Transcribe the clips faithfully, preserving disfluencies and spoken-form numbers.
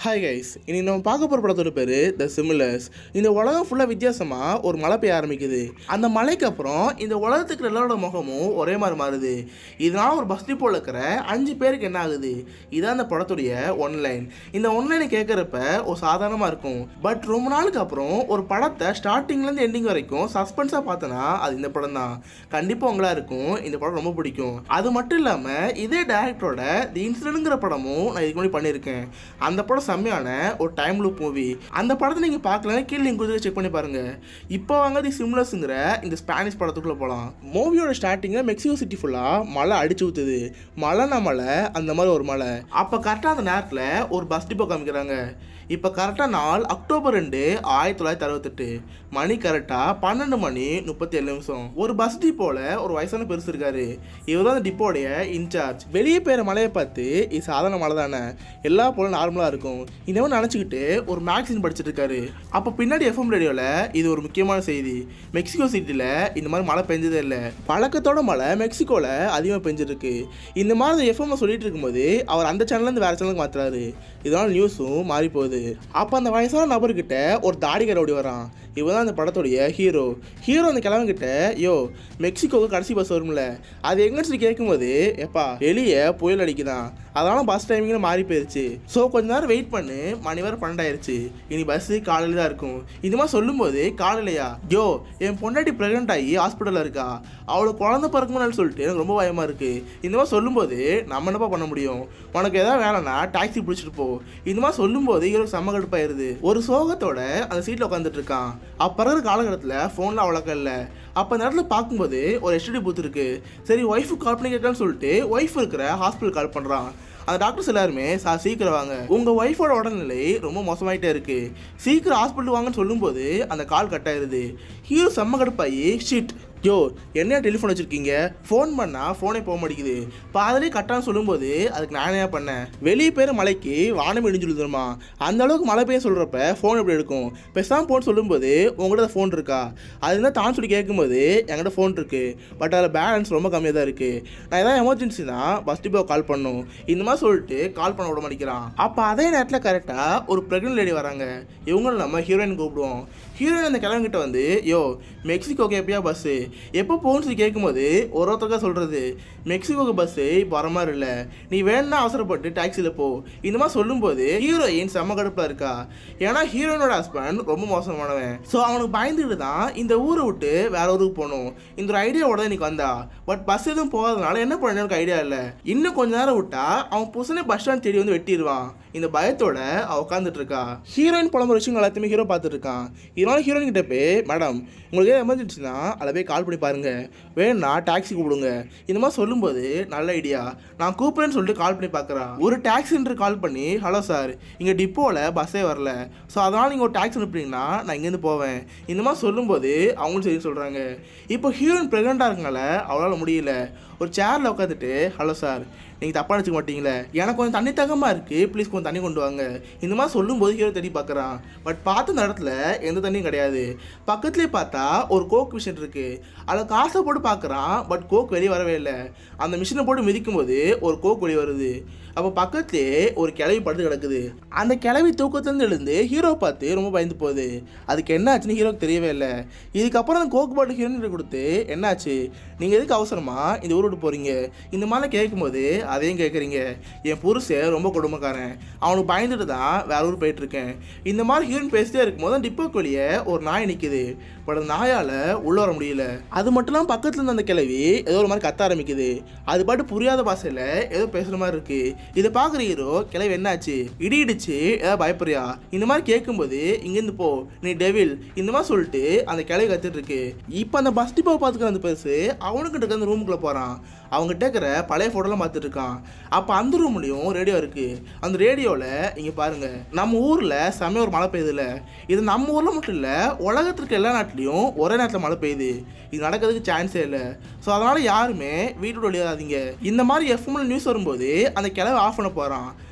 Hi guys, இன்னைக்கு நம்ம பார்க்க போகிற படத்தோட பேர் த சிமிலர்ஸ். இந்த உலகம் ஃபுல்லாக வித்தியாசமாக ஒரு மழை பெய்ய ஆரம்பிக்குது. அந்த மழைக்கு அப்புறம் இந்த உலகத்துக்கு எல்லாரோட முகமும் ஒரே மாதிரி மாறுது. இதனால் ஒரு பஸ் டிப்போவில் இருக்கிற அஞ்சு பேருக்கு என்ன ஆகுது? இதான் அந்த படத்துடைய ஒன்லைன். இந்த ஒன்லைனை கேட்குறப்ப ஒரு சாதாரணமாக இருக்கும். பட் ரொம்ப நாளுக்கு அப்புறம் ஒரு படத்தை ஸ்டார்டிங்லேருந்து எண்டிங் வரைக்கும் சஸ்பென்ஸாக பார்த்தோன்னா அது இந்த படம் தான். கண்டிப்பாக உங்களா இருக்கும் இந்த படம் ரொம்ப பிடிக்கும். அது மட்டும் இல்லாமல் இதே டேரக்டரோட தி இன்சிடென்ட்ங்கிற படமும் நான் இதுக்கு முன்னாடி பண்ணியிருக்கேன். அந்த படம் செம்மையான ஒரு டைம் லூப் மூவி. அந்த படத்தை நீங்கள் பார்க்கலன்னா கீழே லிங்க் கொடுத்து செக் பண்ணி பாருங்க. இப்போ வாங்க தி சிமிலர்ஸ்ங்கிற இந்த ஸ்பானிஷ் படத்துக்குள்ளே போகலாம். மூவியோட ஸ்டார்டிங்கில் மெக்சிகோ சிட்டி ஃபுல்லாக மழை அடிச்சு ஊற்றுது. மழைனா மழை, அந்த மாதிரி ஒரு மழை. அப்போ கரெக்டாக அந்த நேரத்தில் ஒரு பஸ் டிப்போ காமிக்கிறாங்க. இப்போ கரெக்டாக நாள் அக்டோபர் ரெண்டு ஆயிரத்தி தொள்ளாயிரத்தி அறுபத்தெட்டு மணி கரெக்டாக பன்னெண்டு மணி முப்பத்தி ஏழு நிமிஷம். ஒரு பஸ் டிப்போவில் ஒரு வயசான பெருசு இருக்காரு. இவர் தான் அந்த டிப்போடைய இன்சார்ஜ். வெளியே போகிற மழையை பார்த்து இது சாதாரண மழை தானே, எல்லா போல நார்மலாக இருக்கும் இந்த மாதிரி நினச்சிக்கிட்டு ஒரு மேக்சின் படிச்சுட்டு இருக்காரு. அப்போ பின்னாடி எஃப்எம் ரேடியோவில் இது ஒரு முக்கியமான செய்தி. மெக்சிகோ சிட்டியில் இந்த மாதிரி மழை பெஞ்சதே இல்லை. பழக்கத்தோட மழை மெக்சிகோவில் அதிகமாக பெஞ்சிருக்கு. இந்த மாதிரி எஃப்எம் சொல்லிட்டு இருக்கும்போது அவர் அந்த சேனல்லேருந்து வேறு சேனலுக்கு மாற்றுறாரு. இதனால் நியூஸும் மாறி போகுது. அப்போ அந்த வயசான நபர்கிட்ட ஒரு தாடிக்கார ஓடி வரான். இவன் தான் அந்த படத்துடைய ஹீரோ. ஹீரோ அந்த கிழவங்கிட்ட, யோ மெக்சிகோவுக்கு கடைசி பஸ் வரும்ல, அது எங்கன்னு சொல்லி கேட்கும்போது, எப்பா வெளியே புயல் அடிக்குதான், அதனால பஸ் டைமிங்கில் மாறி போயிடுச்சு, ஸோ கொஞ்ச நேரம் வெயிட் பண்ணு, மணி வரை பன்னெண்டாயிருச்சு, இனி பஸ்ஸு காலையில் தான் இருக்கும். இந்த மாதிரி சொல்லும்போது, காலையிலையா, யோ என் பொண்டாட்டி ப்ரெக்னென்ட் ஆகி ஹாஸ்பிட்டலில் இருக்கா, அவளுக்கு குழந்தை பிறக்கும்னு சொல்லிட்டு எனக்கு ரொம்ப பயமாக இருக்குது. இந்த மாதிரி சொல்லும்போது நம்ம என்னப்பா பண்ண முடியும், உனக்கு எதாவது வேலைன்னா டாக்ஸி பிடிச்சிட்டு போ. இந்த மாதிரி சொல்லும்போது இவருக்கு செம்ம கடுப்பாயிருது. ஒரு சோகத்தோட அந்த சீட்டில் உட்காந்துட்டு இருக்கான். அப்போ இருக்கிற காலகட்டத்தில் ஃபோனில் அவ்வளோக்கா இல்லை. அப்போ அந்த இடத்துல பார்க்கும்போது ஒரு எஸ்டிடி பூத் இருக்கு. சரி ஒய்ஃபுக்கு கால் பண்ணி கேட்கலான்னு சொல்லிட்டு ஒய்ஃப் இருக்கிற ஹாஸ்பிட்டல் கால் பண்ணுறான். அந்த டாக்டர்ஸ் எல்லாருமே சார் சீக்கிரம் வாங்க, உங்கள் ஒய்ஃபோட உடல்நிலை ரொம்ப மோசமாயிட்டே இருக்கு, சீக்கிரம் ஹாஸ்பிட்டல் வாங்கன்னு சொல்லும்போது அந்த கால் கட் ஆயிருது. ஹீரோ செம்ம கடுப்பாயி, ஷிட் யோ என்ன டெலிஃபோன் வச்சுருக்கீங்க, ஃபோன் பண்ணால் ஃபோனே போக மாட்டேங்குது, பாதிலே கட்டான்னு சொல்லும்போது அதுக்கு நானே பண்ணேன், வெளியே பேர் மலைக்கு வானம் இடிஞ்சுடுதுமா, அந்த அளவுக்கு மழை பெய்ய சொல்கிறப்ப ஃபோன் எப்படி எடுக்கும், பெருசாக ஃபோன் சொல்லும்போது உங்கள்கிட்ட ஃபோன் இருக்கா, அது இருந்தால் தான் சொல்லி கேட்கும்போது என்கிட்ட ஃபோன் இருக்குது, பட் அதில் பேலன்ஸ் ரொம்ப கம்மியாக தான் இருக்குது, நான் எதாவது எமர்ஜென்சி தான் பஸ் டிப்போ கால் பண்ணணும், இந்த மாதிரி சொல்லிட்டு கால் பண்ண விட மாட்டேங்கிறான். அப்போ அதே நேரத்தில் கரெக்டாக ஒரு ப்ரெக்னென்ட் லேடி வராங்க. இவங்களும் நம்ம ஹீரோயின் கூப்பிடுவோம். ஹீரோயின் அந்த கிழங்கிட்ட வந்து, யோ மெக்சிகோக்கு எப்பயா பஸ்ஸு எப்போ போகணும்னு சொல்லி கேட்கும்போது ஒரு ஒருத்தருக்கா சொல்கிறது, மெக்சிகோக்கு பஸ்ஸு இப்போ வர மாதிரி இல்லை, நீ வேணும்னா அவசரப்பட்டு டாக்ஸியில் போ. இந்த மாதிரி சொல்லும்போது ஹீரோயின் செம்ம கடுப்பாக இருக்கா. ஏன்னா ஹீரோயினோட ஹஸ்பண்ட் ரொம்ப மோசமானவன். ஸோ அவனுக்கு பயந்துக்கிட்டு தான் இந்த ஊரை விட்டு வேற ஊருக்கு போகணும் இந்த ஒரு ஐடியாவோட தான் இன்னைக்கு வந்தா. பட் பஸ் எதுவும் போகாதனால என்ன பண்ண எனக்கு ஐடியா இல்லை. இன்னும் கொஞ்ச நேரம் விட்டா அவன் புதுசனே பஸ் ஸ்டாண்ட் தேடி வந்து வெட்டிடுவான். இந்த பயத்தோட அவ உட்காந்துட்டு இருக்கா. ஹீரோயின் புலம்புற விஷயங்கள் எல்லாத்தையுமே ஹீரோ பார்த்துட்டு இருக்கான். இதனால ஹீரோயின் கிட்ட போய், மேடம் உங்களுக்கு ஏதாவது எமர்ஜென்சினா அதில் போய் கால் பண்ணி பாருங்க, வேணும்னா டாக்ஸி கூப்பிடுங்க. இந்த மாதிரி சொல்லும்போது நல்ல ஐடியா, நான் கூப்பிடுறேன்னு சொல்லிட்டு கால் பண்ணி பார்க்குறான். ஒரு டாக்ஸி சென்டர் கால் பண்ணி, ஹலோ சார் இங்கே டிப்போவில் பஸ்ஸே வரல, ஸோ அதனால் நீங்கள் ஒரு டாக்ஸி அனுப்புறீங்கன்னா நான் இங்கேருந்து போவேன். இந்த மாதிரி சொல்லும்போது அவங்களும் சரி சொல்கிறாங்க. இப்போ ஹீரோயின் ப்ரெக்னெண்ட்டாக இருக்கனால அவளால் முடியல. ஒரு சேரில் உட்காந்துட்டு, ஹலோ சார் நீங்கள் தப்பாக நினச்சிக்க மாட்டீங்களே, எனக்கு கொஞ்சம் தண்ணி தகமாக இருக்குது, ப்ளீஸ் கொஞ்சம் தண்ணி கொண்டு வாங்க. இந்த மாதிரி சொல்லும்போது ஹீரோ தேடி பார்க்குறான். பட் பார்த்த அந்த இடத்துல எந்த தண்ணியும் கிடையாது. பக்கத்துலேயே பார்த்தா ஒரு கோக் மிஷின் இருக்குது. அதில் காசை போட்டு பார்க்குறான். பட் கோக் வெளியே வரவே இல்லை. அந்த மிஷினை போட்டு மிதிக்கும் போது ஒரு கோக் வெளியே வருது. அப்போ பக்கத்துலேயே ஒரு கிளவி படுத்து கிடக்குது. அந்த கிளவி தூக்கத்துலேருந்து எழுந்து ஹீரோ பார்த்து ரொம்ப பயந்து போகுது. அதுக்கு என்ன ஆச்சுன்னு ஹீரோக்கு தெரியவே இல்லை. இதுக்கப்புறம் அந்த கோக் பாட்டில் ஹீரோயின் கொடுத்து, என்னாச்சு நீங்கள் எதுக்கு அவசரமாக இந்த ஊர் விட்டு போகிறீங்க இந்த மாதிரிலாம் கேட்கும்போது அதையும் கேட்குறீங்க, என் புருஷன் ரொம்ப கொடுமைக்காரன், அவனுக்கு பயந்துட்டு தான் வேற ஊர் போயிட்டுருக்கேன். இந்த மாதிரி ஹீரோயின் பேசிட்டே இருக்கும்போது அந்த டிப்போக்கு வெளியே ஒரு நாய் நிற்குது. பட் அந்த நாயால் உள்ளே வர முடியல. அது மட்டும் இல்லாமல் பக்கத்தில் இருந்த அந்த கிளவி ஏதோ ஒரு மாதிரி கத்த ஆரம்பிக்குது. அது பாட்டு புரியாத பாஷையில் ஏதோ பேசுகிற மாதிரி இருக்குது. இதை பார்க்குற ஹீரோ, கிளவி என்னாச்சு, இடி இடிச்சு ஏதாவது பயப்படுறியா இந்த மாதிரி கேட்கும்போது, இங்கேருந்து போ நீ டெவில் இந்த மாதிரி சொல்லிட்டு அந்த கிளவி கத்துட்டு இருக்கு. இப்போ அந்த பஸ் டிப்போ பார்த்துக்கிற அந்த பெருசு அவனுக்கிட்ட இருக்க அந்த ரூமுக்குள்ளே போகிறான். அவங்ககிட்ட இருக்கிற பழைய ஃபோட்டோலாம் பார்த்துட்டு இருக்கான். அப்போ அந்த ரூம்லேயும் ரேடியோ இருக்குது. அந்த ரேடியோவில் இங்கே பாருங்கள், நம்ம ஊரில் செம்மையாக ஒரு மழை பெய்யுதுல்ல, இது நம்ம ஊரில் மட்டும் இல்லை உலகத்திற்கு எல்லா நாட்டிலையும் ஒரே நேரத்தில் மழை பெய்யுது, இது நடக்கிறதுக்கு சான்ஸே இல்லை, ஸோ அதனால் யாருமே வீட்டோட வெளியாகாதீங்க. இந்த மாதிரி எஃப்எம்ல நியூஸ் வரும்போது அந்த கிளவி ஆஃப் பண்ண போகிறான்.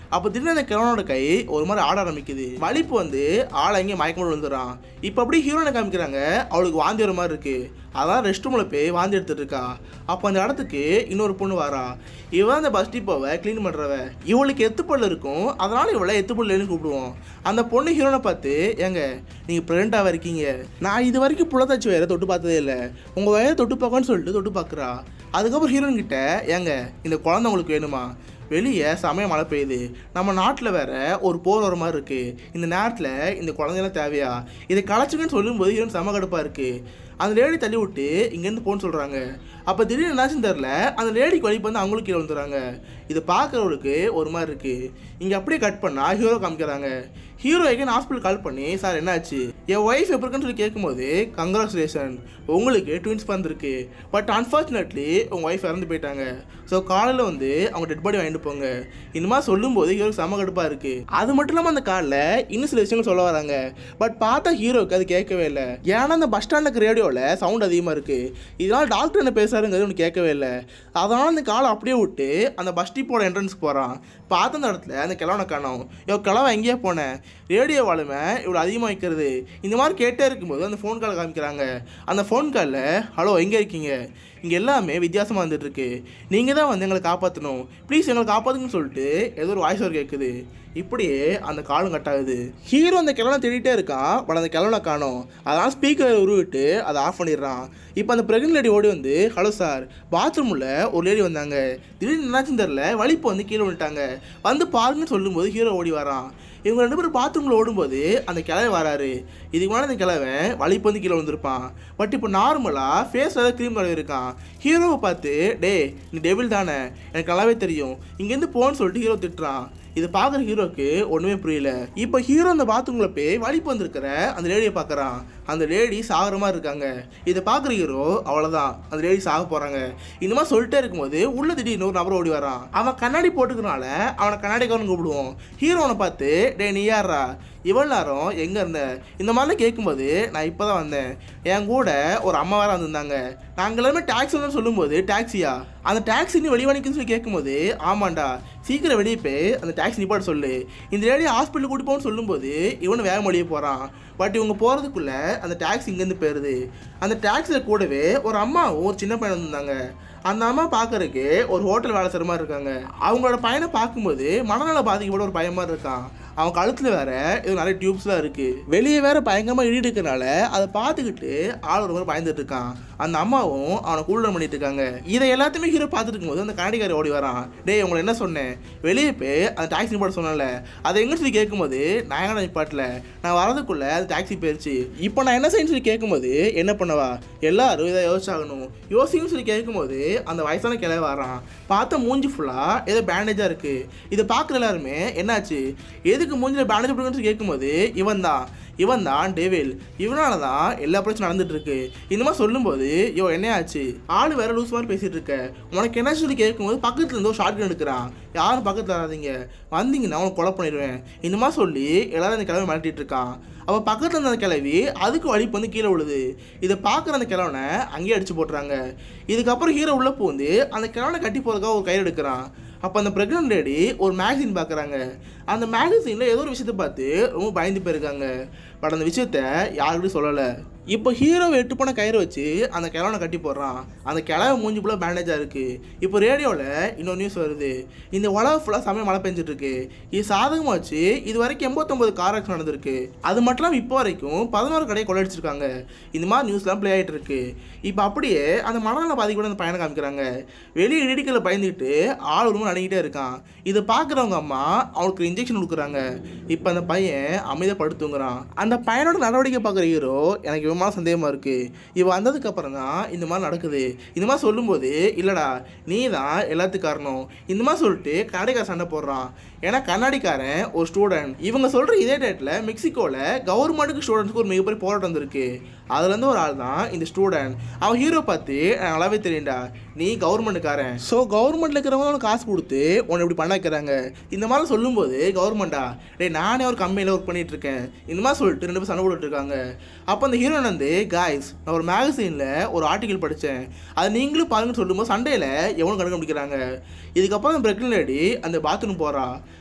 அப்போ திடீர்னு அந்த கிழவனோட கை ஒரு மாதிரி ஆட ஆரம்பிக்குது. வலிப்பு வந்து ஆளை எங்கேயும் மயக்கம் விழுந்துறான். இப்போ அப்படியே ஹீரோனை காமிக்கிறாங்க, அவளுக்கு வாந்தி வர மாதிரி இருக்கு. அதான் ரெஸ்ட் ரூம்ல போய் வாந்தி எடுத்துட்டு இருக்கா. அப்போ அந்த இடத்துக்கு இன்னொரு பொண்ணு வரா. இவன் அந்த பஸ் டிப்போவை க்ளீன் பண்றவ. இவளுக்கு எத்துப்பல் இருக்கும், அதனால இவளை எத்துப்பல்னு கூப்பிடுவோம். அந்த பொண்ணு ஹீரோனை பார்த்து, ஏங்க நீங்க பிரெக்னென்ட்டாக இருக்கீங்க, நான் இது வரைக்கும் புலத்தாச்சி வயரை தொட்டு பார்த்ததே இல்லை, உங்க வயரை தொட்டு பார்க்கன்னு சொல்லிட்டு தொட்டு பார்க்குறா. அதுக்கப்புறம் ஹீரோயின் கிட்ட, ஏங்க இந்த குழந்தை உங்களுக்கு வேணுமா? வெளியே சமய மழை பெய்யுது, நம்ம நாட்டில் வேற ஒரு போர் வர மாதிரி இருக்கு, இந்த நேரத்தில் இந்த குழந்தைலாம் தேவையா? இதை களைச்சுங்கன்னு சொல்லும்போது ஹீரோயின் செம கடுப்பாக இருக்கு. அந்த லேடி தள்ளி விட்டு இங்கேருந்து போன்னு சொல்கிறாங்க. அப்போ திடீர்னு என்னாச்சுன்னு தெரில, அந்த லேடிக்கு வழி வந்து அவங்களுக்கு கீழே வந்துடுறாங்க. இதை பார்க்குறவங்களுக்கு ஒரு மாதிரி இருக்குது. இங்கே அப்படியே கட் பண்ணால் ஹீரோ காமிக்கிறாங்க. ஹீரோ எகைன் ஹாஸ்பிட்டல் கால் பண்ணி, சார் என்னாச்சு, என் ஒய்ஃப் எப்படி இருக்குன்னு சொல்லி கேட்கும்போது, கங்க்ராச்சுலேஷன் உங்களுக்கு ட்வின்ஸ் வந்துருக்கு, பட் அன்ஃபார்ச்சுனேட்லி உங்கள் ஒய்ஃப் இறந்து போயிட்டாங்க, ஸோ காலையில் வந்து அவங்க டெட் பாடி வாங்கிட்டு போங்க. இந்த மாதிரி சொல்லும்போது ஹீரோக்கு செம கடுப்பாக இருக்குது. அது மட்டும் இல்லாமல் அந்த காலில் இன்னும் சில விஷயங்கள் சொல்ல வராங்க. பட் பார்த்தா ஹீரோக்கு அது கேட்கவே இல்லை. ஏன்னா அந்த பஸ் ஸ்டாண்டுக்கு ரேடியோவில் சவுண்ட் அதிகமாக இருக்குது. இதனால் டாக்டர் என்ன பேசுறாருங்கிறது ஒன்று கேட்கவே இல்லை. அதனால் அந்த காலை அப்படியே விட்டு அந்த பஸ் டிப்போட என்ட்ரன்ஸ்க்கு போகிறான். பார்த்த அந்த இடத்துல அந்த கிழவனை காணோம். இவன் கிழவன் எங்கேயே போனேன், ரேடியோ வாழுமை இவ்வளோ அதிகமாக வைக்கிறது. இந்த மாதிரி கேட்டே இருக்கும்போது அந்த ஃபோன் கால் காமிக்கிறாங்க. அந்த ஃபோன் காலில், ஹலோ எங்கே இருக்கீங்க, இங்கே எல்லாமே வித்தியாசமாக வந்துட்டுருக்கு, நீங்கள் தான் வந்து எங்களை காப்பாற்றணும், ப்ளீஸ் எங்களை காப்பாற்றுங்கன்னு சொல்லிட்டு ஏதோ ஒரு வாய்ஸ் ஓவர் கேட்குது. இப்படியே அந்த காலும் கட் ஆகுது. ஹீரோ அந்த கிழவனை தேடிட்டே இருக்கான், பட் அந்த கிழவனை காணோம். அதனால் ஸ்பீக்கர் உருவிட்டு அதை ஆஃப் பண்ணிடுறான். இப்போ அந்த ப்ரெக்னென்ட் லேடி ஓடி வந்து, ஹலோ சார், பாத்ரூமில் ஒரு லேடி வந்தாங்க, திடீர்னு என்னாச்சுன்னு தெரில, வலிப்பு வந்து கீழே விட்டாங்க, வந்து பாருங்கன்னு சொல்லும்போது ஹீரோ ஓடி வரான். இவங்க ரெண்டு பேரும் பாத்ரூமில் ஓடும்போது அந்த கிழவன் வராரு. இதுக்கு மேலே அந்த கிழவன் வலிப்பு வந்து கீழே வந்திருப்பான். பட் இப்போ நார்மலாக ஃபேஸில் ஏதாவது க்ரீம் கலர் இருக்கான். ஹீரோவை பார்த்து, டே நீ டெவில் தானே, எனக்கு நல்லாவே தெரியும், இங்கேருந்து போன்னு சொல்லிட்டு ஹீரோ திட்டுறான். இதை பார்க்குற ஹீரோக்கு ஒன்றுமே புரியல. இப்போ ஹீரோ அந்த பாத்ரூமில் போய் வலிப்பு வந்திருக்கிற அந்த லேடியை பார்க்குறான். அந்த லேடி சாகிற மாதிரி இருக்காங்க. இதை பார்க்குற ஹீரோ, அவ்வளோதான் அந்த லேடி சாக போகிறாங்க. இந்த மாதிரி சொல்லிட்டே இருக்கும்போது உள்ள திடீர்னு ஒரு நபர் ஓடி வரான். அவன் கண்ணாடி போட்டுக்கிறனால அவனை கண்ணாடிக்காரன் கூப்பிடுவோம். ஹீரோனை பார்த்து, டே நீ யாரா, இவ்வளோ நேரம் எங்கே இருந்த, இந்த மாதிரிலாம் கேட்கும்போது, நான் இப்போ தான் வந்தேன், என் கூட ஒரு அம்மா வேறு வந்திருந்தாங்க, நாங்கள் எல்லாருமே டாக்ஸின்னு சொல்லும்போது, டாக்ஸியா, அந்த டாக்ஸி நீ வெளியே வணிக்குன்னு சொல்லி கேட்கும்போது, ஆமாண்டா சீக்கிரம் வெளியே போய் அந்த டாக்ஸி நிப்பாட்ட சொல்லு, இந்த லேடி ஹாஸ்பிட்டலுக்கு கூட்டி போன்னு சொல்லும்போது இவனு வேக வெளியே போகிறான். பட் இவங்க போகிறதுக்குள்ளே அந்த டாக்ஸி இங்கேருந்து போயிடுது. அந்த டாக்ஸியில் கூடவே ஒரு அம்மாவும் ஒரு சின்ன பையன் வந்திருந்தாங்க. அந்த அம்மா பார்க்கறதுக்கு ஒரு ஹோட்டல் வேலை செய்கிற மாதிரி இருக்காங்க. அவங்களோட பையனை பார்க்கும்போது மனநல பாதிக்கப்பட்ட ஒரு பையன் மாதிரி இருக்கான். அவன் கழுத்தில் வேற இது நிறைய டியூப்ஸ்லாம் இருக்குது. வெளியே வேற பயங்கரமாக இடி இருக்கிறனால அதை பார்த்துக்கிட்டு ஆள் ஒரு மாதிரி பயந்துட்டு இருக்கான். அந்த அம்மாவும் அவனை கூல்டவுன் பண்ணிட்டு இருக்காங்க. இதை எல்லாத்தையுமே ஹீரோ பார்த்துட்டு இருக்கும்போது அந்த கண்ணாடிக்காரி ஓடி வரான். டேய் உங்களை என்ன சொன்னேன், வெளியே போய் அந்த டாக்ஸி நிப்பாட்ட சொன்னல, அதை எங்கன்னு சொல்லி கேட்கும்போது, நான் எங்கே நிப்பாட்டல, நான் வரதுக்குள்ளே அந்த டாக்ஸி போயிடுச்சு, இப்போ நான் என்ன செய்யணும்னு சொல்லி கேட்கும்போது, என்ன பண்ணவா, எல்லாரும் இதை யோசிச்சாகணும், யோசிக்கணும்னு சொல்லி கேட்கும்போது அந்த வயசான கிளை வரான். பார்த்தா மூஞ்சி ஃபுல்லாக ஏதோ பேண்டேஜாக இருக்குது. இதை பார்க்குற எல்லாருமே என்னாச்சு, எதுக்கு மூஞ்சில் பேண்டேஜ் போட்டுன்னு கேட்கும்போது, இவன் தான் இவன் தான் டெவில், இவனால தான் எல்லா பிரச்சனையும் நடந்துட்டு இருக்கு. இந்த மாதிரி சொல்லும்போது, யோ என்ன ஆச்சு, ஆள் வேற லூஸ் மாதிரி பேசிட்டு இருக்க, உனக்கு என்ன சொல்லி கேட்கும்போது பக்கத்துல இருந்து ஒரு ஷார்ட் கன் எடுக்கிறான். யாரும் பக்கத்தில் வராதீங்க, வந்தீங்கன்னா அவனை கொலை பண்ணிடுவேன். இந்த மாதிரி சொல்லி எல்லாரும் அந்த கிழமை மிரட்டிட்டு இருக்கான். அவள் பக்கத்தில் இருந்த அந்த கிழவி அதுக்கு வலிப்பு வந்து கீழே விழுது. இதை பார்க்குற அந்த கிழவனை அங்கேயே அடிச்சு போட்டுறாங்க. இதுக்கப்புறம் ஹீரோ உள்ள பூந்து அந்த கிழவனை கட்டி போகிறதுக்காக ஒரு கயிறு எடுக்கிறான். அப்போ அந்த ப்ரெக்னென்ட் லேடி ஒரு மேகசின் பார்க்குறாங்க. அந்த மேகசினில் ஏதோ ஒரு விஷயத்தை பார்த்து ரொம்ப பயந்து போயிருக்காங்க. பட் அந்த விஷயத்த யாருக்கிட்டையும் சொல்லலை. இப்போ ஹீரோவை எட்டு போன கயிறு வச்சு அந்த கிழவனை கட்டி போடுறான். அந்த கிழவை மூஞ்சி ஃபுல்லாக பேண்டேஜாக இருக்குது. இப்போ ரேடியோவில் இன்னொரு நியூஸ் வருது, இந்த உலகம் ஃபுல்லாக சமயம் மழை பெஞ்சிட்டு இருக்கு. இது சாதகமாக வச்சு இது வரைக்கும் எண்பத்தொம்பது கார் ஆக்சிடென்ட் நடந்திருக்கு. அது மட்டும் இல்லாமல் இப்போ வரைக்கும் பதினோரு கடையை கொள்ளடிச்சிருக்காங்க. இந்த மாதிரி நியூஸ்லாம் ப்ளே ஆகிட்டு இருக்கு. இப்போ அப்படியே அந்த மனநல பாதிக்கூட அந்த பையனை காமிக்கிறாங்க. வெளியே இடிக்கலை பயந்துக்கிட்டு ஆள் ஒரு நடிக்கிட்டே இருக்கான். இதை பார்க்குறவங்க அம்மா அவனுக்கு இன்ஜெக்ஷன் கொடுக்குறாங்க. இப்போ அந்த பையன் அமைதியாக படுத்துங்கிறான். அந்த பையனோட நடவடிக்கை பார்க்குற ஹீரோ, எனக்கு இவமான சந்தேகமாக இருக்குது, இவன் வந்ததுக்கு அப்புறம் தான் இந்த மாதிரி நடக்குது. இந்த மாதிரி சொல்லும்போது, இல்லைடா நீ தான் எல்லாத்துக்கும் காரணம், இந்த மாதிரி சொல்லிட்டு கண்ணாடிக்காரன் சண்டை போடுறான். ஏன்னா கண்ணாடிக்காரன் ஒரு ஸ்டூடெண்ட். இவங்க சொல்கிற இதே டேட்டில் மெக்சிகோவில் கவர்மெண்ட்டுக்கு ஸ்டூடெண்ட்ஸ்க்கு ஒரு மிகப்பெரிய போராட்டம் வந்திருக்கு. அதுலேருந்து ஒரு ஆள் தான் இந்த ஸ்டூடெண்ட். அவன் ஹீரோ பார்த்து, நல்லாவே தெரியும்டா நீ கவர்மெண்ட்டுக்காரன், ஸோ கவர்மெண்ட்டில் இருக்கிறவங்க உனக்கு காசு கொடுத்து உன்னை இப்படி பண்ண வைக்கிறாங்க. இந்த மாதிரி சொல்லும்போது கவர்மெண்ட்டா, டே நானே ஒரு கம்பெனியில் ஒர்க் பண்ணிட்டு இருக்கேன், இந்த மாதிரி சொல்லிட்டு ரெண்டு பேரும் சண்டை போட்டுட்டு இருக்காங்க. அப்போ அந்த ஹீரோன் வந்து, காய்ஸ் நான் ஒரு மேகசீனில் ஒரு ஆர்டிக்கல் படித்தேன், அது நீங்களும் பாருங்கன்னு சொல்லும்போது சண்டையில் எவனும் கண்டுபிடிக்கிறாங்க. இதுக்கப்புறம் அந்த ப்ரெக்னென்ட் லேடி அந்த பாத்ரூம் போகிறா.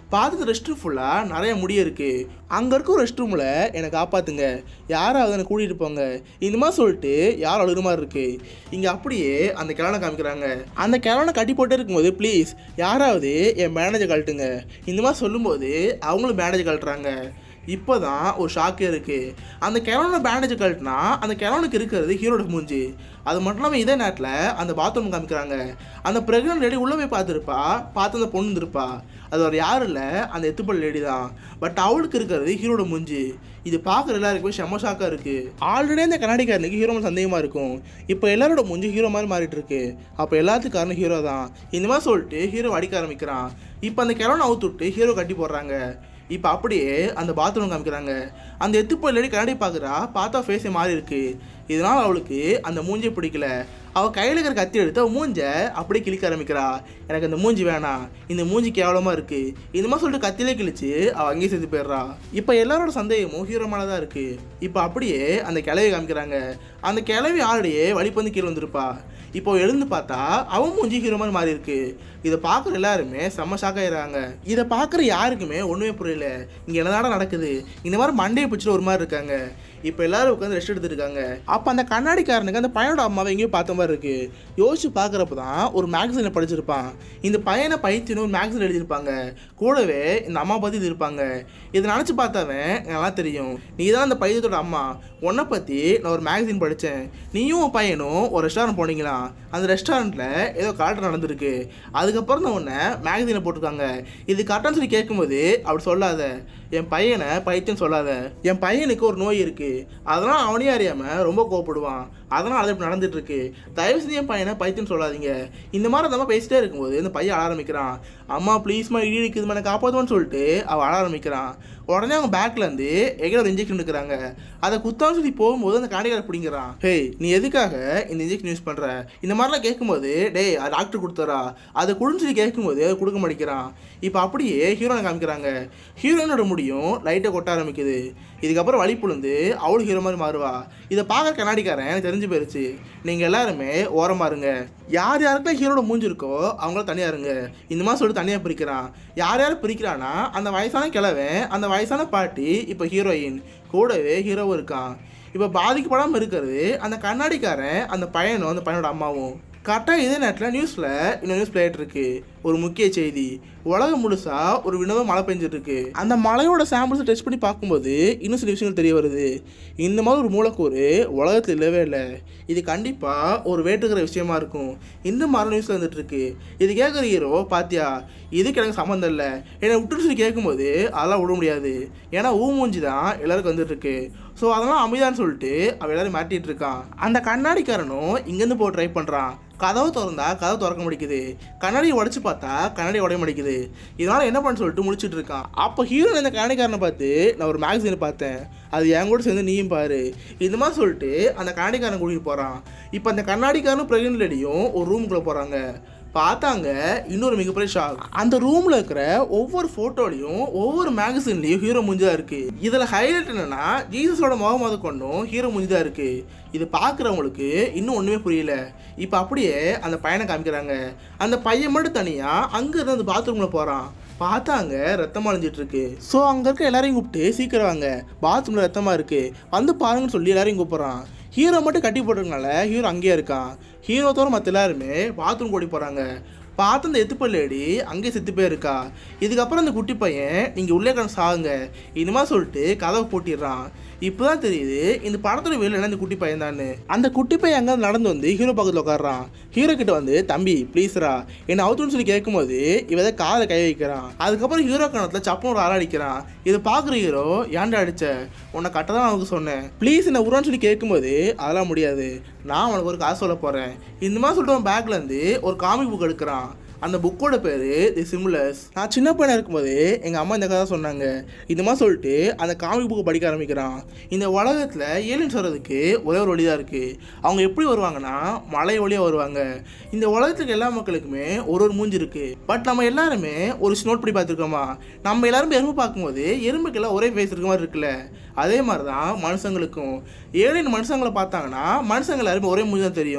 பார்த்து ரெஸ்ட் ரூம் ஃபுல்லாக நிறைய முடி இருக்குது. அங்கே இருக்க ஒரு ரெஸ்ட் ரூமில் என்னை காப்பாற்றுங்க, யாராவது என்னை கூட்டிகிட்டு போங்க, இந்த மாதிரி சொல்லிட்டு யாரும் அழுகிற மாதிரி இருக்குது. இங்கே அப்படியே அந்த கிழவனை காமிக்கிறாங்க. அந்த கிழவனை கட்டி போட்டே இருக்கும்போது ப்ளீஸ் யாராவது என் மேனேஜர் கழட்டுங்க, இந்த மாதிரி சொல்லும்போது அவங்களும் மேனேஜர் கழட்டுறாங்க. இப்போ தான் ஒரு ஷாக்கே இருக்குது. அந்த கிழவனோட பேண்டேஜ் கழட்டினா அந்த கிழவனுக்கு இருக்கிறது ஹீரோட மூஞ்சி. அது மட்டும் இல்லாமல் இதே நேரத்தில் அந்த பாத்ரூம் காமிக்கிறாங்க. அந்த ப்ரெக்னென்ட் லேடி உள்ளே போய் பார்த்துருப்பா, பார்த்து அந்த பொண்ணு இருப்பா. அது ஒரு யாரும் இல்லை, அந்த எத்துப்பல் லேடி தான். பட் அவளுக்கு இருக்கிறது ஹீரோட மூஞ்சி. இது பார்க்குற எல்லாருக்குமே செம்ம ஷாக்காக இருக்குது. ஆல்ரெடி அந்த கண்ணாடிக்காரனுக்கு ஹீரோ மேலே சந்தேகமாக இருக்கும். இப்போ எல்லாரோட மூஞ்சி ஹீரோ மாதிரி மாறிட்டு இருக்கு. அப்போ எல்லாத்துக்கும் காரணம் ஹீரோ தான். இந்த மாதிரி சொல்லிட்டு ஹீரோ அடிக்க ஆரம்பிக்கிறான். இப்போ அந்த கிழவனை அவுத்து விட்டு ஹீரோ கட்டி போடுறாங்க. இப்போ அப்படியே அந்த பாத்ரூம் காமிக்கிறாங்க. அந்த எத்துப்பல் லேடி கண்ணாடி பார்க்குறா, பார்த்தா ஃபேஸே மாறி இருக்கு. இதனால் அவளுக்கு அந்த மூஞ்சியை பிடிக்கல. அவள் கையில் இருக்கிற கத்தி எடுத்து அவள் மூஞ்சை அப்படியே கிழிக்க ஆரம்பிக்கிறா. எனக்கு அந்த மூஞ்சி வேணாம், இந்த மூஞ்சி கேவலமாக இருக்குது, இந்த மாதிரி சொல்லிட்டு கத்திலே கிழிச்சு அவள் அங்கேயே செத்து போயிடுறா. இப்போ எல்லாரோட சந்தேகமும் ஹீரோ மேலே தான் இருக்குது. இப்போ அப்படியே அந்த கிளவி காமிக்கிறாங்க. அந்த கிளவி ஆல்ரெடியே வழிப்பந்து கீழே வந்திருப்பா. இப்போ எழுந்து பார்த்தா அவன் மூஞ்சி ஹீரோ மாதிரி மாறி இருக்கு. இதை பார்க்குற எல்லாருமே செம்ம ஷாக்காயிடுறாங்க. இதை பார்க்குற யாருக்குமே ஒன்றுமே புரியல. இங்கே என்னதான நடக்குது, இந்த மாதிரி மண்டையை பிடிச்சிட்டு ஒரு மாதிரி இருக்காங்க. இப்போ எல்லாரும் உட்காந்து ரெஸ்ட் எடுத்துட்டு இருக்காங்க. அப்போ அந்த கண்ணாடிக்காரனுக்கு அந்த பையனோட அம்மாவை எங்கேயோ பார்த்த மாதிரி இருக்கு. யோசிச்சு பார்க்குறப்ப தான் ஒரு மேக்சினை படிச்சிருப்பான். இந்த பையனை பைத்தியன்னு ஒரு மேக்சின் எழுதியிருப்பாங்க. கூடவே இந்த அம்மா பற்றி இது இருப்பாங்க. இதை நினச்சி பார்த்தாவன் நல்லா தெரியும், நீ தான் அந்த பையத்தோட அம்மா, உன்னை பற்றி நான் ஒரு மேக்சின் படித்தேன், நீயும் உன் பையனும் ஒரு ரெஸ்டாரண்ட் போனீங்களா, அந்த ரெஸ்டாரண்ட்டில் ஏதோ கரெக்டாக நடந்திருக்கு, அதுக்கப்புறம் தான் உன்னை மேக்சினை போட்டிருக்காங்க, இது கரெக்டான்னு சொல்லி கேட்கும்போது அப்படி சொல்லாத, என் பையனை பைத்தியம் சொல்லாத, என் பையனுக்கு ஒரு நோய் இருக்குது, அதனால் அவனையும் அறியாமல் ரொம்ப கோவப்படுவான், அதனால் அது இப்படி நடந்துட்டுருக்கு, தயவு செஞ்சு என் பையனை பைத்தியம் சொல்லாதீங்க. இந்த மாதிரி நம்ம பேசிட்டே இருக்கும்போது இந்த பையன் அழ ஆரம்பிக்கிறான். அம்மா ப்ளீஸ்மா இடி இருக்குதுமா எனக்கு காப்பாற்றுவான்னு சொல்லிட்டு அவள் அழ ஆரம்பிக்கிறான். உடனே அவங்க பேக்லேருந்து எங்கே ஒரு இன்ஜெக்ஷன் எடுக்கிறாங்க. அதை குத்தான்னு சொல்லி போகும்போது அந்த காண்டிகார பிடிங்கிறான். ஹே நீ எதுக்காக இந்த இன்ஜெக்ஷன் யூஸ் பண்ணுற, இந்த மாதிரிலாம் கேட்கும்போது டேய் அது டாக்டர் கொடுத்தாரா, அதை கொடுன்னு சொல்லி கேட்கும்போது அது கொடுக்க மாட்டேங்கிறான். இப்போ அப்படியே ஹீரோனை காமிக்கிறாங்க. ஹீரோயினோட முடியும் லைட்டை கொட்ட ஆரம்பிக்குது. இதுக்கப்புறம் வழி புழுந்து அவளும் ஹீரோ மாதிரி மாறுவா. இதை பார்க்குற கண்ணாடிக்காரன் எனக்கு தெரிஞ்சு போயிருச்சு. நீங்கள் எல்லாருமே ஓரமாக இருங்க, யார் யாருக்கெல்லாம் ஹீரோட மூஞ்சி இருக்கோ அவங்கள தனியாக இருங்க, இந்த மாதிரி சொல்லிட்டு தனியாக பிரிக்கிறான். யார் யார் பிரிக்கிறான்னா அந்த வயசான கிழவன், அந்த வயசான பாட்டி, இப்போ ஹீரோயின், கூடவே ஹீரோவும் இருக்கான். இப்போ பாதிக்கப்படாமல் இருக்கிறது அந்த கண்ணாடிக்காரன், அந்த பையனும் அந்த பையனோட அம்மாவும். கரெக்டாக இதே நேரத்தில் நியூஸில் இன்னொரு நியூஸ் பிளேட் இருக்கு. ஒரு முக்கிய செய்தி, உலகம் முழுசாக ஒரு வினோதம் மழை பெஞ்சிட்ருக்கு. அந்த மழையோட சாம்பிள்ஸை டெஸ்ட் பண்ணி பார்க்கும்போது இன்னும் சில விஷயங்கள் தெரிய வருது. இந்த மாதிரி ஒரு மூலக்கூறு உலகத்தில் இல்லவே இல்லை. இது கண்டிப்பாக ஒரு வேட்டுக்கிற விஷயமா இருக்கும். இந்த மாதிரி நியூஸில் வந்துட்டு இருக்கு. இது கேட்குற ஹீரோ பாத்தியா, இதுக்கு எனக்கு சம்மந்தம் இல்லை, என்னை விட்டுன்னு சொல்லி கேட்கும்போது அதெல்லாம் விட முடியாது, ஏன்னா ஊ மூஞ்சி தான் எல்லாருக்கும் வந்துட்டு இருக்கு, ஸோ அதெல்லாம் அமைதான்னு சொல்லிட்டு அவள் எல்லாரும் மாட்டிகிட்டு இருக்கான். அந்த கண்ணாடிக்காரனும் இங்கேருந்து போய் ட்ரை பண்ணுறான். கதவை திறந்தா கதவை திறக்க முடிக்குது, கண்ணாடியை உடச்சி பார்த்தா கண்ணாடி உடைய முடிக்குது. இதனால் என்ன பண்ண சொல்லிட்டு முடிச்சுட்டு இருக்கான். அப்போ ஹீரோ இந்த கண்ணாடிக்காரனை பார்த்து நான் ஒரு மேக்சினை பார்த்தேன், அது என் கூட சேர்ந்து நீயும் பாரு, இந்த மாதிரி சொல்லிட்டு அந்த கண்ணாடிக்காரன் கூட்டிகிட்டு போகிறான். இப்போ அந்த கண்ணாடிக்காரனும் ப்ரெக்னென்ட் லேடியும் ஒரு ரூமுக்குள்ளே போகிறாங்க. பார்த்தாங்க இன்னொரு மிகப்பெரிய ஷாக். அந்த ரூமில் இருக்கிற ஒவ்வொரு ஃபோட்டோலையும் ஒவ்வொரு மேகசின்லேயும் ஹீரோ மூஞ்சி தான் இருக்குது. இதில் ஹைலைட் என்னென்னா ஜீசஸோட முகமாவது கொண்டும் ஹீரோ மூஞ்சி தான் இருக்குது. இது பார்க்குறவங்களுக்கு இன்னும் ஒன்றுமே புரியல. இப்போ அப்படியே அந்த பையனை காமிக்கிறாங்க. அந்த பையன் மட்டும் தனியாக அங்கேருந்து அந்த பாத்ரூமில் போகிறான். பார்த்தாங்க ரத்தமாக அழிஞ்சிட்டு இருக்கு. ஸோ அங்கே இருக்க எல்லாரையும் கூப்பிட்டு சீக்கிரம் வாங்க, பாத்ரூமில் ரத்தமாக இருக்குது, வந்து பாருங்கன்னு சொல்லி எல்லாரையும் கூப்பிட்றான். ஹீரோ மட்டும் கட்டி போட்டிருக்கனால ஹீரோ அங்கேயே இருக்கான். ஹீரோ தவிர மற்ற எல்லாருமே பாத்ரூம் ஓடி போகிறாங்க. பார்த்து அந்த எத்துப்பல் லேடி அங்கேயே செத்து போயிருக்கா. இதுக்கப்புறம் அந்த குட்டி பையன் நீங்கள் உள்ளே கண் சாகுங்க இனிமா சொல்லிட்டு கதவை போட்டிடுறான். இப்போ தான் தெரியுது இந்த படத்தோட வெளியில் என்ன இந்த குட்டி பையன் தான். அந்த குட்டி பையன் அங்கே நடந்து வந்து ஹீரோ பக்கத்தில் உட்காடுறான். ஹீரோ கிட்ட வந்து தம்பி ப்ளீஸ்ரா என்னை அவுத்துன்னு சொல்லி கேட்கும்போது இவதை காதை கை வைக்கிறான். அதுக்கப்புறம் ஹீரோ கணத்தில் சப்பம் ஒரு அடிக்கிறான். இதை பார்க்குற ஹீரோ ஏன்டா அடிச்ச, உன்னை கட்ட தான் அவனுக்கு சொன்னேன், ப்ளீஸ் என்ன உருவான்னு சொல்லி கேட்கும்போது அதெல்லாம் முடியாது, நான் உனக்கு ஒரு காசு சொல்ல போகிறேன், இந்த மாதிரி சொல்லிட்டு பேக்லேருந்து ஒரு காமிக் புக் எடுக்கிறான். அந்த புக்கோட பேர் தி சிமுலஸ். நான் சின்ன பையனாக இருக்கும்போது எங்கள் அம்மா இந்த கதை சொன்னாங்க. இந்த மாதிரி சொல்லிட்டு அந்த காமிக் புக்கை படிக்க ஆரம்பிக்கிறான். இந்த உலகத்தில் ஏலியன்ஸ் வர்றதுக்கு ஒரே ஒரு வழி தான் இருக்குது. அவங்க எப்படி வருவாங்கன்னா மலை வழியாக வருவாங்க. இந்த உலகத்துக்கு எல்லா மக்களுக்குமே ஒரு ஒரு மூஞ்சி இருக்குது. பட் நம்ம எல்லாருமே ஒரு ஸ்னோட் படி பார்த்துருக்கோமா, நம்ம எல்லாருமே எறும்பு பார்க்கும்போது எறும்புக்கெல்லாம் ஒரே ஃபேஸ் இருக்க மாதிரி இருக்குல்ல, அதே மாதிரி தான் மனுஷங்களுக்கும். ஏலியன் மனுஷங்களை பார்த்தாங்கன்னா மனுஷங்க எல்லாருமே ஒரே மூஞ்சி தான் தெரியும்.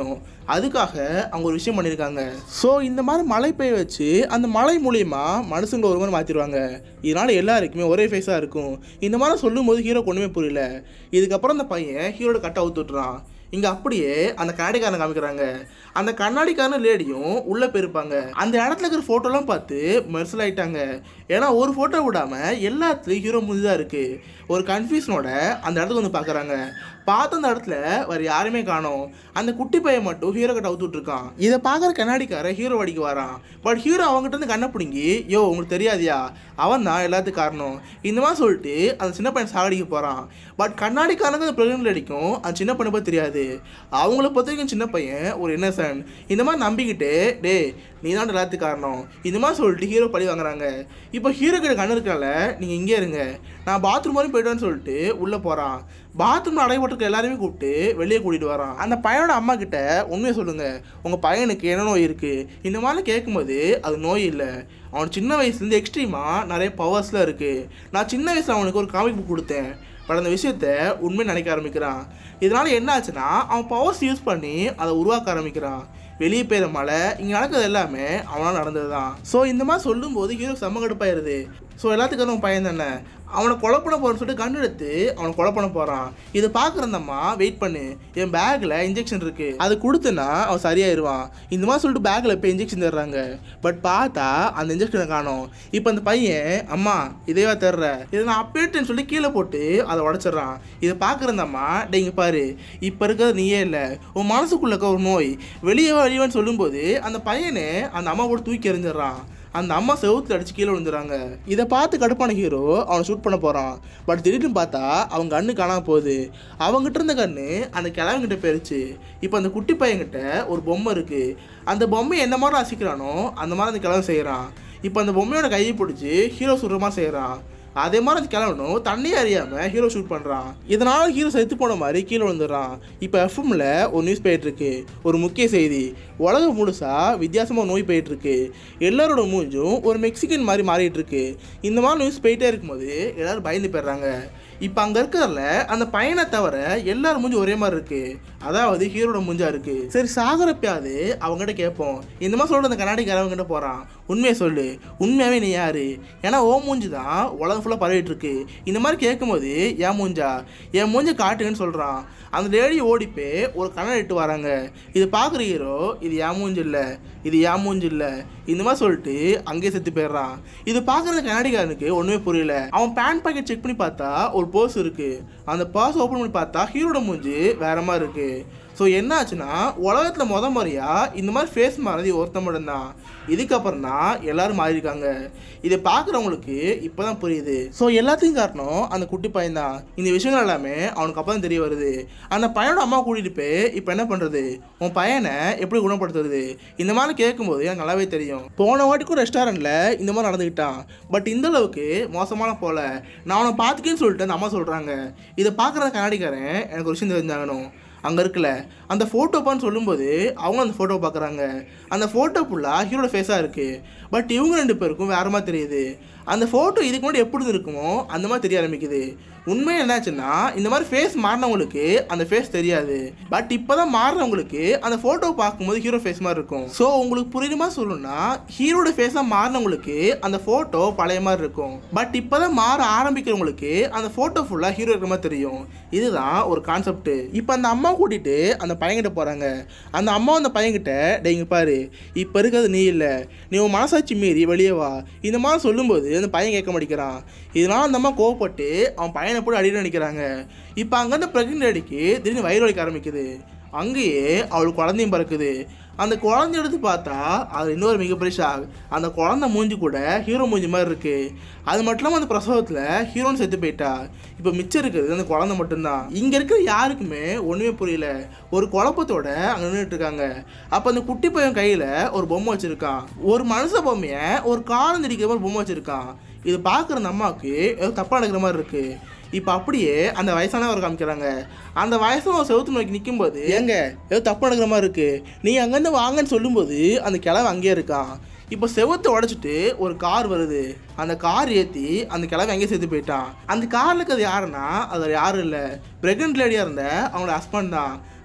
அதுக்காக அவங்க ஒரு விஷயம் பண்ணியிருக்காங்க. ஸோ இந்த மாதிரி மழை பெய்ய வச்சு அந்த மழை மூலியமா மனுஷங்களை ஒரு மாதிரி மாற்றிடுவாங்க. இதனால எல்லாருக்குமே ஒரே ஃபேஸாக இருக்கும். இந்த மாதிரி சொல்லும்போது ஹீரோக்கு ஒன்றுமே புரியல. இதுக்கப்புறம் அந்த பையன் ஹீரோட கட்டை அவுத்து விட்டுறான். இங்கே அப்படியே அந்த கண்ணாடிக்காரன் காமிக்கிறாங்க. அந்த கண்ணாடிக்காரன் லேடியும் உள்ளே போயிருப்பாங்க. அந்த இடத்துல இருக்கிற ஃபோட்டோலாம் பார்த்து மெர்சல் ஆகிட்டாங்க. ஏன்னா ஒரு ஃபோட்டோ விடாமல் எல்லாத்துலேயும் ஹீரோ மூஞ்சி தான் இருக்குது. ஒரு கன்ஃபியூஷனோட அந்த இடத்துக்கு வந்து பார்க்குறாங்க. பார்த்து அந்த இடத்துல வேறு யாருமே காணோம். அந்த குட்டி பையன் மட்டும் ஹீரோ கிட்ட அவுத்து விட்டுருக்கான். இதை பார்க்குற கண்ணாடிக்காரன் ஹீரோ அடிக்க வரான். பட் ஹீரோ அவங்ககிட்ட இருந்து கண்ணை பிடுங்கி, யோ உங்களுக்கு தெரியாதியா, அவன் தான் எல்லாத்துக்கும் காரணம், இந்த மாதிரி சொல்லிட்டு அந்த சின்ன பையன் சாகடிக்க போகிறான். பட் கண்ணாடிக்காரங்க அந்த ப்ரெக்னென்ட் அடிக்கும் அந்த சின்ன பையனை பற்றி தெரியாது. அவங்கள பொறுத்த வரைக்கும் சின்ன பையன் ஒரு இன்னசென்ட். இந்த மாதிரி நம்பிக்கிட்டு, டே நீ தான் எல்லாத்துக்கும் காரணம், இந்த மாதிரி சொல்லிட்டு ஹீரோ பழி வாங்குறாங்க. இப்போ ஹீரோ கிட்ட கண்ணு இருக்கனால நீங்கள் இங்கே இருங்க, நான் பாத்ரூம் வரையும் போய்ட்டுன்னு சொல்லிட்டு உள்ளே போகிறான். பாத்ரூமில் அடைபட்டுருக்க எல்லாருமே கூப்பிட்டு வெளியே கூட்டிகிட்டு வரான். அந்த பையனோட அம்மா கிட்ட உண்மையை சொல்லுங்கள், உங்கள் பையனுக்கு என்ன நோய் இருக்குது, இந்த மாதிரிலாம் கேட்கும்போது அது நோய் இல்லை, அவன் சின்ன வயசுலேருந்து எக்ஸ்ட்ரீமாக நிறைய பவர்ஸ்லாம் இருக்குது. நான் சின்ன வயசில் அவனுக்கு ஒரு காமிக் புக் கொடுத்தேன். பட் அந்த விஷயத்த உண்மை நினைக்க ஆரம்பிக்கிறான். இதனால் என்ன ஆச்சுன்னா அவன் பவர்ஸ் யூஸ் பண்ணி அதை உருவாக்க ஆரம்பிக்கிறான். வெளியே போயிற மழை இங்கே நடக்கிறது எல்லாமே அவனால் நடந்தது தான். ஸோ இந்த மாதிரி சொல்லும்போது ஹீரோ செம்ம கடுப்பாயிருது. ஸோ எல்லாத்துக்கும் அவன் பையன் தானே, அவனை கொலை பண்ண போகிறன்னு சொல்லிட்டு கண்டு எடுத்து அவனை கொலை பண்ண போகிறான். இதை பார்க்குறந்தம்மா, வெயிட் பண்ணு, என் பேக்கில் இன்ஜெக்ஷன் இருக்குது, அது கொடுத்தனா அவன் சரியாயிருவான், இந்த மாதிரி சொல்லிட்டு பேக்கில் போய் இன்ஜெக்ஷன் தர்றாங்க. பட் பார்த்தா அந்த இன்ஜெக்ஷனை காணோம். இப்போ அந்த பையன், அம்மா இதைவா தர்ற, இதை நான் அப்பேட்டேன்னு சொல்லி கீழே போட்டு அதை உடச்சிட்றான். இதை பார்க்குறந்தம்மா, டேங்க பாரு, இப்போ இருக்கிறது நீயே இல்லை, உன் மனசுக்குள்ள இருக்க ஒரு நோய் வெளியே வெளியேன்னு சொல்லும்போது அந்த பையனை அந்த அம்மா போட்டு தூக்கி எறிஞ்சிடறான். அந்த அம்மா செவுத்துல அடிச்சு கீழே விழுந்துறாங்க. இதை பார்த்து கடுப்பான ஹீரோ அவனை ஷூட் பண்ண போகிறான். பட் திடீர்னு பார்த்தா அவங்க கண்ணு காணாம போகுது. அவங்ககிட்ட இருந்த கண்ணு அந்த கிழவங்கிட்ட போயிருச்சு. இப்போ அந்த குட்டி பையன்கிட்ட ஒரு பொம்மை இருக்குது. அந்த பொம்மையை என்ன மாதிரி ரசிக்கிறானோ அந்த மாதிரி அந்த கிழவன் செய்கிறான். இப்போ அந்த பொம்மையோட கையை பிடிச்சி ஹீரோ சுடுற மாதிரி செய்கிறான். அதே மாதிரி அந்த கிழவனும் தண்ணியே அறியாமல் ஹீரோ ஷூட் பண்ணுறான். இதனால் ஹீரோ செத்து போன மாதிரி கீழே விழுந்துடுறான். இப்போ எஃப்எம்மில் ஒரு நியூஸ் போயிட்டுருக்கு. ஒரு முக்கிய செய்தி, உலகம் முழுசாக வித்தியாசமாக நோய் போயிட்டுருக்கு, எல்லாரோட மூஞ்சும் ஒரு மெக்சிகன் மாதிரி மாறிட்டுருக்கு. இந்த மாதிரி நியூஸ் போயிட்டே இருக்கும்போது எல்லோரும் பயந்து போயிடுறாங்க. இப்போ அங்கே இருக்கிறதுல அந்த பையனை தவிர எல்லாரும் மூஞ்சி ஒரே மாதிரி இருக்குது. அதாவது ஹீரோட மூஞ்சா இருக்குது. சரி சாகரப்பையாவது அவங்ககிட்ட கேட்போம். இந்த மாதிரி சொல்கிற அந்த கண்ணாடிக்காரவங்கிட்ட போகிறான். உண்மையை சொல்லு, உண்மையாகவே நீ யார், ஏன்னா ஓ மூஞ்சி தான் உலகம் ஃபுல்லாக பரவிட்டு இருக்கு. இந்த மாதிரி கேட்கும்போது என் மூஞ்சா, என் மூஞ்சை காட்டுங்கன்னு சொல்கிறான். அந்த லேடி ஓடிப்பே ஒரு கண்ணாடி இட்டு வராங்க. இது பார்க்குற ஹீரோ, இது என் மூஞ்சி இல்லை, இது என் மூஞ்சி இல்லை, இந்த மாதிரி சொல்லிட்டு அங்கேயே செத்து போயிடுறான். இது பார்க்குற கண்ணாடிக்காரனுக்கு ஒன்றுமே புரியல. அவன் பேண்ட் பாக்கெட் செக் பண்ணி பார்த்தா ஒரு பர்ஸ் இருக்குது. அந்த பர்ஸ் ஓப்பன் பண்ணி பார்த்தா ஹீரோட மூஞ்சி வேற மாதிரி இருக்குது. ஸோ என்ன ஆச்சுன்னா உலகத்தில் முத முறையாக இந்த மாதிரி ஃபேஸ் மாறதி ஒருத்த மட்டும்தான். இதுக்கப்புறம் தான் எல்லோரும் மாறியிருக்காங்க. இதை பார்க்குறவங்களுக்கு இப்போ தான் புரியுது. ஸோ எல்லாத்தையும் காரணம் அந்த குட்டி பையன் தான். இந்த விஷயங்கள் எல்லாமே அவனுக்கு அப்போ தான் தெரிய வருது. அந்த பையனோட அம்மா கூட்டிகிட்டு போய் இப்போ என்ன பண்ணுறது, உன் பையனை எப்படி குணப்படுத்துறது, இந்த மாதிரி கேட்கும்போது எனக்கு நல்லாவே தெரியும். போன வாட்டிக்கும் ரெஸ்டாரண்ட்டில் இந்த மாதிரி நடந்துக்கிட்டான். பட் இந்த அளவுக்கு மோசமான போல நான் அவனை பார்த்துக்கேன்னு சொல்லிட்டு அந்த அம்மா சொல்கிறாங்க. இதை பார்க்குற கண்ணாடிக்காரன் எனக்கு ஒரு விஷயம் தெரிஞ்சாகணும். அங்கே இருக்கல அந்த ஃபோட்டோப்பான்னு சொல்லும்போது அவங்க அந்த ஃபோட்டோவை பார்க்குறாங்க. அந்த ஃபோட்டோ ஃபுல்லாக ஹீரோட ஃபேஸாக இருக்குது. பட் இவங்க ரெண்டு பேருக்கும் வேறு மாதிரி தெரியுது. அந்த ஃபோட்டோ இதுக்கு முன்னாடி எப்படி இருக்குமோ அந்த மாதிரி தெரிய ஆரம்பிக்குது. உண்மையாக என்னாச்சுன்னா இந்த மாதிரி ஃபேஸ் மாறினவங்களுக்கு அந்த ஃபேஸ் தெரியாது. பட் இப்போ தான் மாறினவங்களுக்கு அந்த ஃபோட்டோ பார்க்கும்போது ஹீரோ ஃபேஸ் மாதிரி இருக்கும். ஸோ உங்களுக்கு புரியுமா சொல்லணும்னா ஹீரோட ஃபேஸாக மாறினவங்களுக்கு அந்த ஃபோட்டோ பழைய மாதிரி இருக்கும். பட் இப்போ தான் மாற ஆரம்பிக்கிறவங்களுக்கு அந்த ஃபோட்டோ ஃபுல்லாக ஹீரோ இருக்கிற மாதிரி தெரியும். இதுதான் ஒரு கான்செப்ட். இப்போ அந்த அம்மா கூட்டிகிட்டு அந்த பையன்கிட்ட போகிறாங்க. அந்த அம்மா அந்த பையன்கிட்ட, டேங்க பாரு, இப்போ இருக்கிறது நீ இல்லை, நீ உன் மனசாட்சி மீறி வெளியே வா, இந்த மாதிரி சொல்லும்போது அந்த பையன் கேட்க மாட்டேங்கிறான். இதனால் அந்த அம்மா கோவப்பட்டு அவன் பையனை போட்டு அடிட்டு நினைக்கிறாங்க. இப்போ அங்கேருந்து ப்ரெக்னென்ட் லேடிக்கு திடீர்னு வயிறு வலிக்க ஆரம்பிக்குது. அங்கேயே அவளுக்கு குழந்தையும் பிறக்குது. அந்த குழந்தை எடுத்து பார்த்தா அது இன்னொரு மிகப்பெரிய ஷாக். அந்த குழந்தை மூஞ்சி கூட ஹீரோ மூஞ்சி மாதிரி இருக்குது. அது மட்டும் இல்லாமல் அந்த பிரசவத்தில் ஹீரோன்னு செத்து போயிட்டா. இப்போ மிச்சம் இருக்குது அந்த குழந்தை மட்டும்தான். இங்கே இருக்கிற யாருக்குமே ஒன்றுமே புரியல. ஒரு குழப்பத்தோட அங்கே நின்றுட்டு இருக்காங்க. அப்போ அந்த குட்டி பையன் கையில் ஒரு பொம்மை வச்சுருக்கான். ஒரு மனுஷ பொம்மையை ஒரு காலம் திடிக்கிற மாதிரி பொம்மை வச்சுருக்கான். இது பார்க்குற அந்த அம்மாவுக்கு ஏதோ தப்பாக நடக்கிற மாதிரி இருக்குது. இப்போ அப்படியே அந்த வயசானவர் காமிக்கிறாங்க. அந்த வயசான செவுத்து நோக்கி நிற்கும்போது, ஏங்க ஏதோ தப்பு நடக்கிற மாதிரி இருக்குது, நீ அங்கேருந்து வாங்கன்னு சொல்லும்போது அந்த கிழவை அங்கேயே இருக்கான். இப்போ செவத்தை உடச்சிட்டு ஒரு கார் வருது. அந்த கார் ஏற்றி அந்த கிழமை அங்கேயே சேர்த்து போயிட்டான். அந்த காரில் இருக்கிறது யாருன்னா அது யாரும் இல்லை, ப்ரெக்னென்ட் லேடியாக இருந்த அவங்களோட ஹஸ்பண்ட் தான்.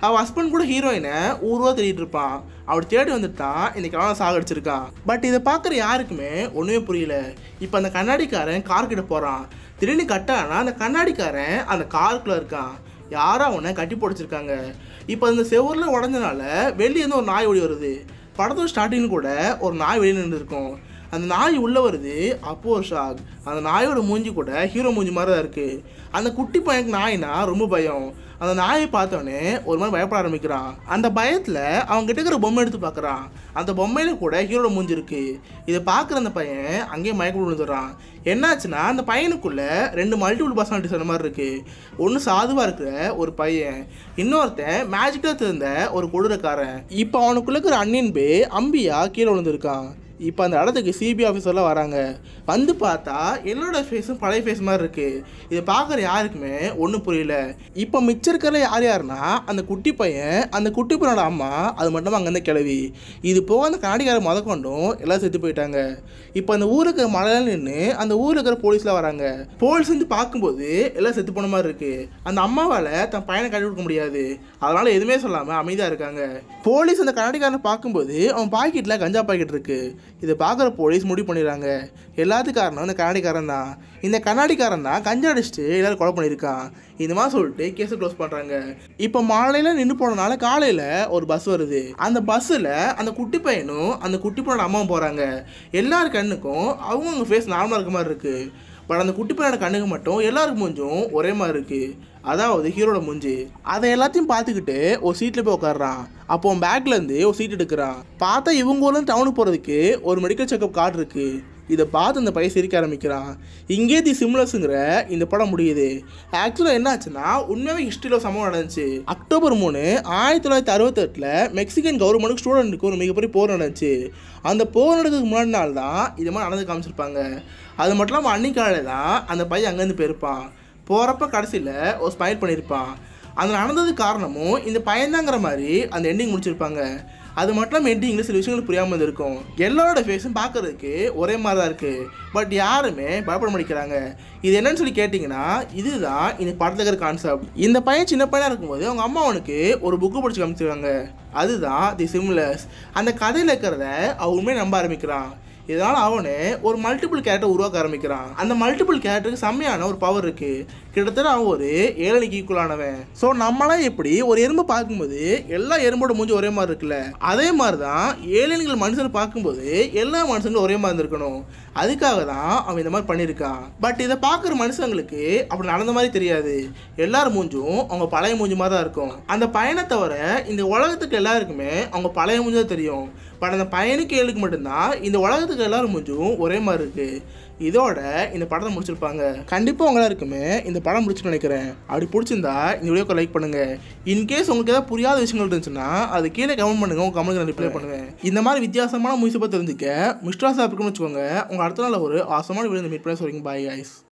அவள் ஹஸ்பண்ட் கூட ஹீரோயினை ஊருவா தேடிட்டு இருப்பான். அப்படி தேடி வந்துட்டு தான் இந்த கிழவனை சாகடிச்சிருக்கான். பட் இதை பார்க்குற யாருக்குமே ஒன்றுமே புரியல. இப்போ அந்த கண்ணாடிக்காரன் கார் கிட்ட போகிறான். திடீர்னு கட்டானா அந்த கண்ணாடிக்காரன் அந்த காருக்குள்ளே இருக்கான். யாரும் அவனை கட்டி போடிச்சிருக்காங்க. இப்போ அந்த செவரில் உடஞ்சனால வெளியேருந்து ஒரு நாய் ஓடி வருது. படத்தோட ஸ்டார்டிங் கூட ஒரு நாய் வெளியே நின்று இருக்கும். அந்த நாய் உள்ளே வருது. அப்போ ஒரு ஷாக். அந்த நாயோட மூஞ்சி கூட ஹீரோ மூஞ்சி மாதிரி தான் இருக்குது. அந்த குட்டி பையனுக்கு நாய்னா ரொம்ப பயம். அந்த நாயை பார்த்தோன்னே ஒரு மாதிரி பயப்பட ஆரம்பிக்கிறான். அந்த பயத்தில் அவன் கிட்ட இருக்கிற பொம்மை எடுத்து பார்க்குறான். அந்த பொம்மையில கூட ஹீரோட மூஞ்சி இருக்குது. இதை பார்க்குற அந்த பையன் அங்கேயே மயக்கம் விழுந்துடுறான். என்னாச்சுன்னா அந்த பையனுக்குள்ள ரெண்டு மல்டிபிள் பர்சனாலிட்டி சொன்ன மாதிரி இருக்குது. ஒன்று சாதுவாக இருக்கிற ஒரு பையன், இன்னொருத்தன் மேஜிக்காக தெரிந்த ஒரு கொடூரக்காரன். இப்போ அவனுக்குள்ள இருக்கிற அண்ணின் பே அம்பியா கீழே விழுந்திருக்கான். இப்போ அந்த இடத்துக்கு சிபிஐ ஆஃபீஸர்லாம் வராங்க. வந்து பார்த்தா என்னோட ஃபேஸும் பழைய ஃபேஸ் மாதிரி இருக்குது. இதை பார்க்குற யாருக்குமே ஒன்றும் புரியல. இப்போ மிச்சம் இருக்கிற யார் யாருன்னா அந்த குட்டி பையன், அந்த குட்டி பையனோட அம்மா, அது மட்டும் அங்கேருந்து கிளவி. இது போக அந்த கண்ணாடிக்காரர் முத கொண்டும் எல்லாம் செத்து போயிட்டாங்க. இப்போ அந்த ஊருக்கு மழையில் நின்று அந்த ஊரில் இருக்கிற போலீஸ்லாம் வராங்க. போலீஸ் வந்து பார்க்கும்போது எல்லாம் செத்து போன மாதிரி இருக்குது. அந்த அம்மாவால் தன் பையனை கட்டி கொடுக்க முடியாது. அதனால் எதுவுமே சொல்லாமல் அமைதியாக இருக்காங்க. போலீஸ் அந்த கண்ணாடிக்காரனை பார்க்கும்போது அவன் பாக்கெட்டில் கஞ்சா பாக்கெட் இருக்குது. இதை பார்க்குற போலீஸ் முடிவு பண்ணிடுறாங்க எல்லாத்துக்கும் காரணம் இந்த கண்ணாடிக்காரன் தான். இந்த கண்ணாடிக்காரன் தான் கஞ்சா அடிச்சுட்டு எல்லாரும் கொலை பண்ணியிருக்கான். இந்த மாதிரி சொல்லிட்டு கேஸை க்ளோஸ் பண்ணுறாங்க. இப்போ மாலையில் நின்று போனதுனால காலையில் ஒரு பஸ் வருது. அந்த பஸ்ஸில் அந்த குட்டி பையனும் அந்த குட்டி பையனோட அம்மாவும் போகிறாங்க. எல்லார் கண்ணுக்கும் அவங்கவுங்க ஃபேஸ் நார்மலாக இருக்க மாதிரி இருக்குது. பட் அந்த குட்டி பையனோட கண்ணுக்கு மட்டும் எல்லாருக்கும் மூஞ்சும் ஒரே மாதிரி இருக்குது. அதாவது ஹீரோட மூஞ்சி. அதை எல்லாத்தையும் பார்த்துக்கிட்டு ஒரு சீட்டில் போய் உட்காடுறான். அப்போ அவன் பேக்லேருந்து ஒரு சீட் எடுக்கிறான். பார்த்தா இவங்க ஊர்லேருந்து டவுனுக்கு போகிறதுக்கு ஒரு மெடிக்கல் செக்அப் கார்டு இருக்குது. இதை பார்த்து அந்த பையன் சிரிக்க ஆரம்பிக்கிறான். இங்கே தி சிம்லர்ஸுங்கிற இந்த படம் முடியுது. ஆக்சுவலாக என்ன ஆச்சுன்னா உண்மையாகவே ஹிஸ்ட்ரியில் சம்பவம் நடந்துச்சு. அக்டோபர் மூணு ஆயிரத்தி தொள்ளாயிரத்தி அறுபத்தெட்டில் மெக்சிகன் கவர்மெண்ட்டுக்கு ஸ்டூடெண்ட்டுக்கு ஒரு மிகப்பெரிய போர் நடந்துச்சு. அந்த போர் நடக்கிறதுக்கு முன்னாடி நாள் தான் இது மாதிரி நடந்து காமிச்சிருப்பாங்க. அது மட்டும் இல்லாமல் அன்னைக்காலையில் தான் அந்த பையன் அங்கேருந்து போயிருப்பான். போகிறப்ப கடைசியில் ஒரு ஸ்மைல் பண்ணியிருப்பான். அது நடந்தது காரணமும் இந்த பையன்தாங்கிற மாதிரி அந்த எண்டிங் முடிச்சிருப்பாங்க. அது மட்டும் இல்லாமல் எண்டிங்கில் சில விஷயங்கள் புரியாமல் இருக்கும். எல்லாரோட ஃபேஸும் பார்க்குறதுக்கு ஒரே மாதிரி தான் இருக்குது. பட் யாருமே பயப்பட முடிக்கிறாங்க. இது என்னன்னு சொல்லி கேட்டிங்கன்னா இதுதான் இந்த படத்தில் இருக்கிற கான்செப்ட். இந்த பையன் சின்ன பையனாக இருக்கும்போது அவங்க அம்மா அவனுக்கு ஒரு புக்கு படிச்சு காமிச்சிருக்காங்க. அதுதான் தி சிம்லர்ஸ். அந்த கதையில் இருக்கிறத அவன் உண்மையை நம்ப ஆரம்பிக்கிறான். இதனால் அவனே ஒரு மல்டிபிள் கேரக்டர் உருவாக்க ஆரம்பிக்கிறான். அந்த மல்டிபிள் கேரக்டருக்கு செம்மையான ஒரு பவர் இருக்குது. கிட்டத்தட்ட அவன் ஒரு ஏழனைக்கு ஈக்குவலானவன். ஸோ நம்மளாம் எப்படி ஒரு எறும்பை பார்க்கும்போது எல்லா எறும்போட மூஞ்சி ஒரே மாதிரி இருக்குல்ல, அதே மாதிரி தான் ஏழனிகள் மனுஷனை பார்க்கும்போது எல்லா மனுஷங்களும் ஒரே மாதிரி இருக்கணும். அதுக்காக தான் அவன் இந்த மாதிரி பண்ணியிருக்கான். பட் இதை பார்க்குற மனுஷங்களுக்கு அப்படி நடந்த மாதிரி தெரியாது. எல்லாரும் மூஞ்சும் அவங்க பழைய மூஞ்சி மாதிரி தான் இருக்கும். அந்த பையனை தவிர இந்த உலகத்துக்கு எல்லாருக்குமே அவங்க பழைய மூஞ்சி தான் தெரியும். பட் அந்த பையனுக்கு ஏழுக்கு மட்டும்தான் இந்த உலகத்துக்கு எல்லாரும் மூஞ்சும் ஒரே மாதிரி இருக்கு. இதோட இந்த படத்தை முடிச்சிருப்பாங்க. கண்டிப்பாக உங்களா இருக்குமே இந்த படம் முடிச்சுன்னு நினைக்கிறேன். அப்படி பிடிச்சிருந்தா இந்த வீடியோக்கு லைக் பண்ணுங்க. இன்கேஸ் உங்களுக்கு ஏதாவது புரியாத விஷயங்கள் இருந்துச்சுன்னா அது கீழே கமெண்ட் பண்ணுங்க. உங்க கமெண்ட்க்கு நான் ரிப்ளை பண்ணுவேன். இந்த மாதிரி வித்தியாசமான மூவிஸை பற்றி தெரிஞ்சுக்க மிஸ்டர் சாப்பிட்டுன்னு வச்சுக்கோங்க. உங்க அடுத்த நாள் ஒரு ஆசமான வீடியோ மீட் பண்ண சொல்றீங்க. Bye guys.